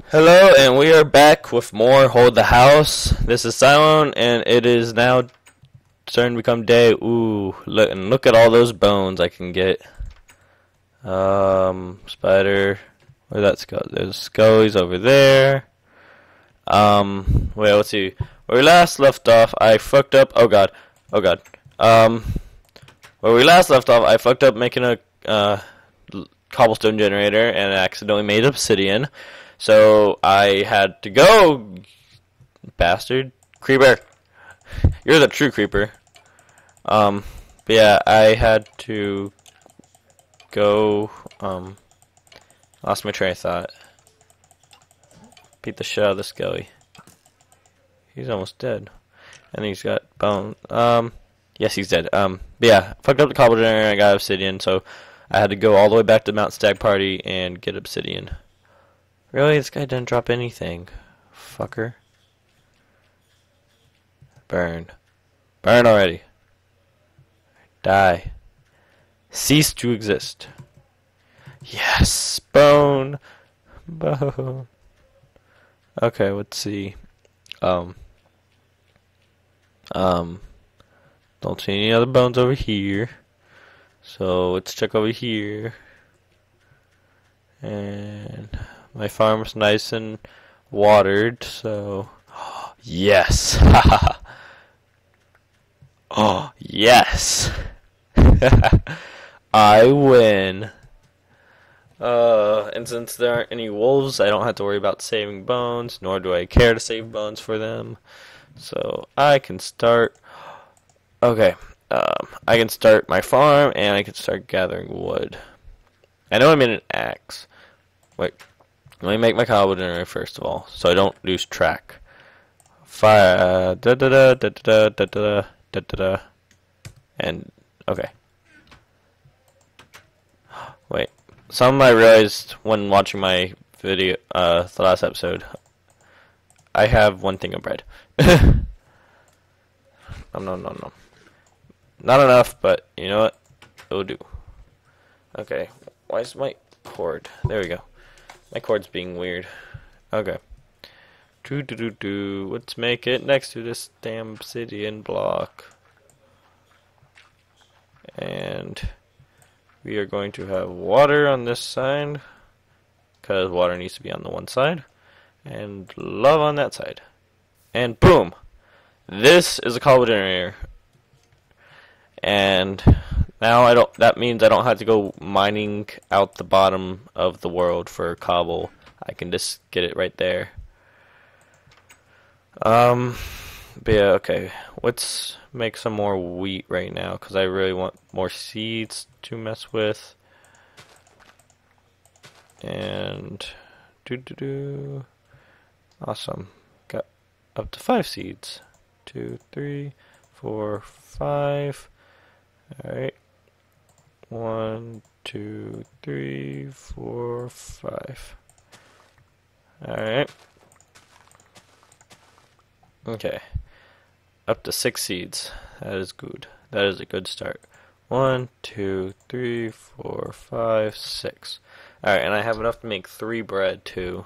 Hello, and we are back with more Hold the House. This is Cilone, and it is now starting to become day. Ooh, look at all those bones I can get. Spider, where'd that go? There's scullies over there. Wait, let's see. Where we last left off, I fucked up. Oh god, oh god. Where we last left off, I fucked up making a cobblestone generator, and I accidentally made obsidian. So I had to go, bastard, creeper. You're the true creeper. But yeah, I had to go. Lost my train of thought. Beat the shit out of the skelly. He's almost dead, and he's got bone. Yes, he's dead. But yeah, fucked up the cobble generator and I got obsidian, so I had to go all the way back to Mount Stag Party and get obsidian. Really? This guy didn't drop anything. Fucker. Burn. Burn already. Die. Cease to exist. Yes! Bone! Bone. Okay, let's see. Don't see any other bones over here. So let's check over here. And my farm's nice and watered, so yes. Oh, yes. I win. And since there aren't any wolves, I don't have to worry about saving bones, nor do I care to save bones for them. So I can start. Okay. I can start my farm, and I can start gathering wood. I know I'm in an axe. Wait. Let me make my cobble generator first of all, so I don't lose track. Fire. Da da da da da da da da da. And okay. Wait. Something I realized when watching my video, the last episode. I have one thing of bread. No. Not enough, but you know what? It'll do. Okay. Why is my cord? There we go. My cord's being weird. Okay. Let's make it next to this damn obsidian block. And we are going to have water on this side, because water needs to be on the one side, and love on that side. And boom! This is a cobble generator. And now that means I don't have to go mining out the bottom of the world for cobble. I can just get it right there. But yeah, okay. Let's make some more wheat right now, because I really want more seeds to mess with. And awesome. Got up to 5 seeds. 2, 3, 4, 5. Alright. 1, 2, 3, 4, 5. Alright. Okay. Up to 6 seeds. That is good. That is a good start. 1, 2, 3, 4, 5, 6. Alright, and I have enough to make 3 bread too.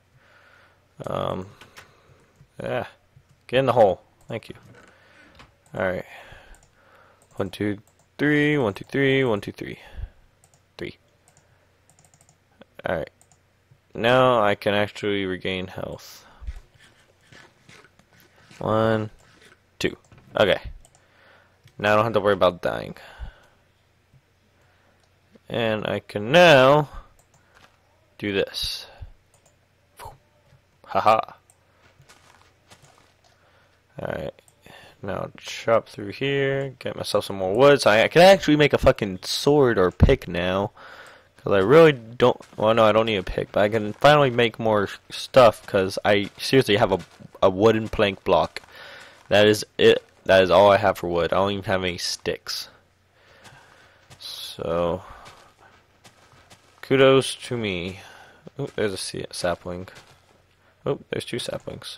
Yeah. Get in the hole. Thank you. Alright. 1, 2, 3, 1, 2, 3, 1, 2, 3. 3. Alright. Now I can actually regain health. 1, 2. Okay. Now I don't have to worry about dying. And I can now do this. Haha. Alright. Now chop through here, get myself some more wood, so I can actually make a fucking sword or pick now. Because I really don't, well no, I don't need a pick, but I can finally make more stuff because I seriously have a wooden plank block. That is it. That is all I have for wood. I don't even have any sticks. So, kudos to me. Oh, there's a sapling. Oh, there's 2 saplings.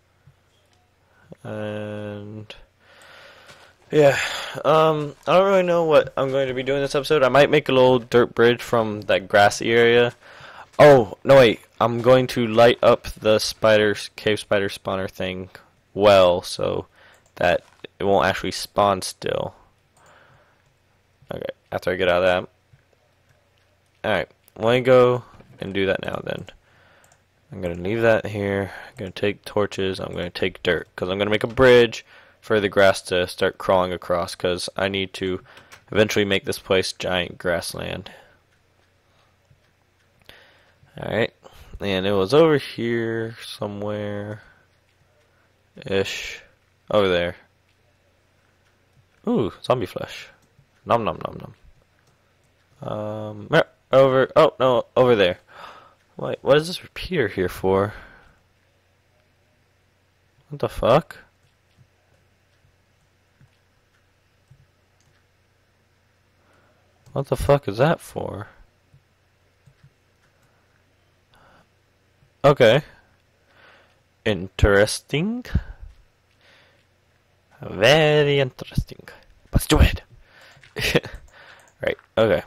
And yeah, I don't really know what I'm going to be doing this episode. I might make a little dirt bridge from that grassy area Oh, no wait. I'm going to light up the cave spider spawner thing well so that it won't actually spawn still. Okay, after I get out of that. Alright, let me go and do that now then. I'm going to leave that here. I'm going to take torches. I'm going to take dirt because I'm going to make a bridge for the grass to start crawling across because I need to eventually make this place giant grassland. Alright, and it was over here somewhere ish. Over there. Ooh, zombie flesh. Nom nom nom nom. Over, oh no, over there. Wait, what is this repeater here for? What the fuck? What the fuck is that for? Okay. Interesting. Very interesting. Let's do it. Right, okay.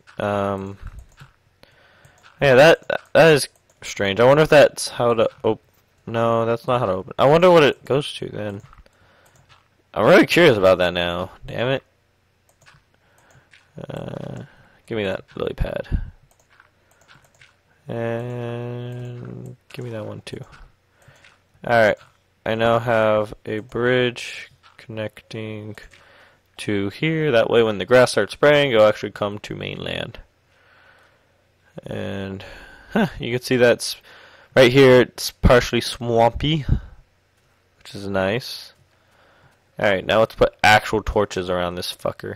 Yeah, that is strange. I wonder if that's how to open. No, that's not how to open. I wonder what it goes to then. I'm really curious about that now. Damn it. Give me that lily pad. And give me that one too. Alright. I now have a bridge connecting to here. That way when the grass starts spraying, it'll actually come to mainland. And you can see that's right here. It's partially swampy, which is nice. Alright, now let's put actual torches around this fucker.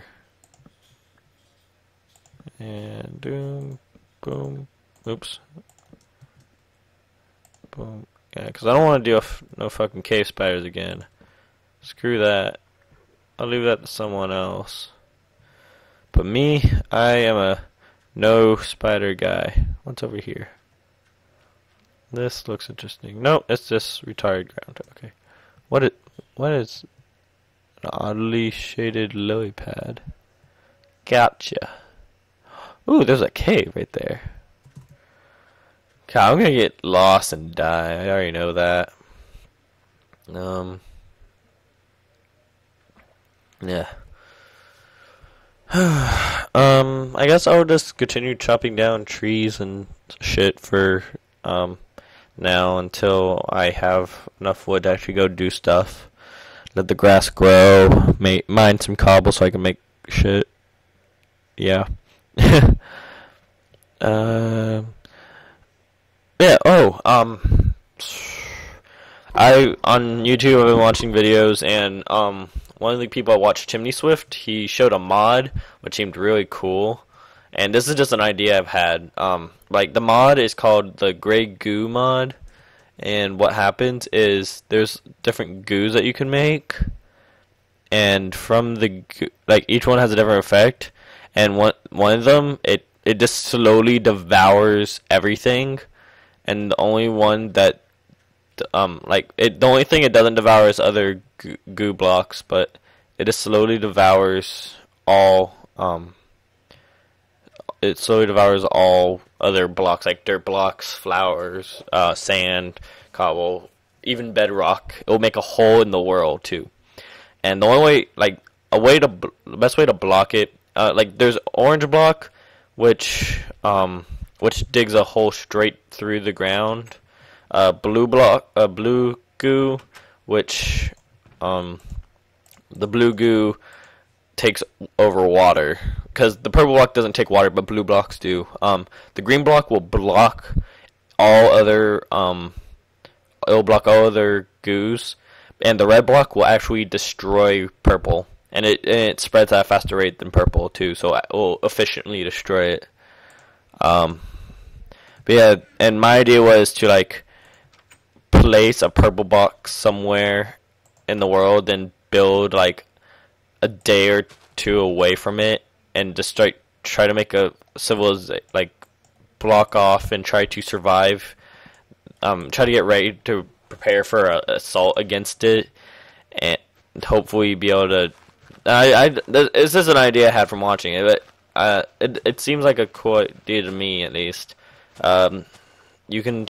And boom, boom, oops, boom. Yeah, because I don't want to deal with no fucking cave spiders again. Screw that. I'll leave that to someone else. But me, I am a no spider guy. What's over here? This looks interesting. Nope, it's just retired ground. Okay. What is an oddly shaded lily pad? Gotcha. Ooh, there's a cave right there. God, I'm gonna get lost and die. I already know that. Yeah. I guess I'll just continue chopping down trees and shit for now until I have enough wood to actually go do stuff. Let the grass grow, mine some cobble so I can make shit. Yeah. Yeah, I on YouTube I've been watching videos and one of the people I watched, Chimney Swift, he showed a mod which seemed really cool. And this is just an idea I've had. Like the mod is called the Gray Goo mod, and what happens is there's different goos that you can make, and from the like each one has a different effect, and one of them it just slowly devours everything, and the only one that the only thing it doesn't devour is other goo blocks, but it just slowly devours all it slowly devours all other blocks like dirt blocks, flowers, sand, cobble, even bedrock. It will make a hole in the world too. And the only way, like the best way to block it, like there's orange block, which digs a hole straight through the ground. Blue goo, which the blue goo takes over water, because the purple block doesn't take water, but blue blocks do. The green block will block all other goos, and the red block will actually destroy purple, and it spreads at a faster rate than purple too, so it will efficiently destroy it. But yeah, and my idea was to like place a purple box somewhere in the world and build like a day or two away from it and just try to make a civilization, like block off and try to survive, try to get ready to prepare for an assault against it, and hopefully be able to this is an idea I had from watching it, but it seems like a cool idea to me, at least. You can